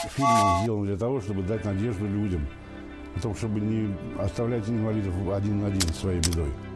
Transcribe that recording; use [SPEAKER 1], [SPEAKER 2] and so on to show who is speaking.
[SPEAKER 1] фильм он сделан для того, чтобы дать надежду людям, о том, чтобы не оставлять инвалидов один на один своей бедой.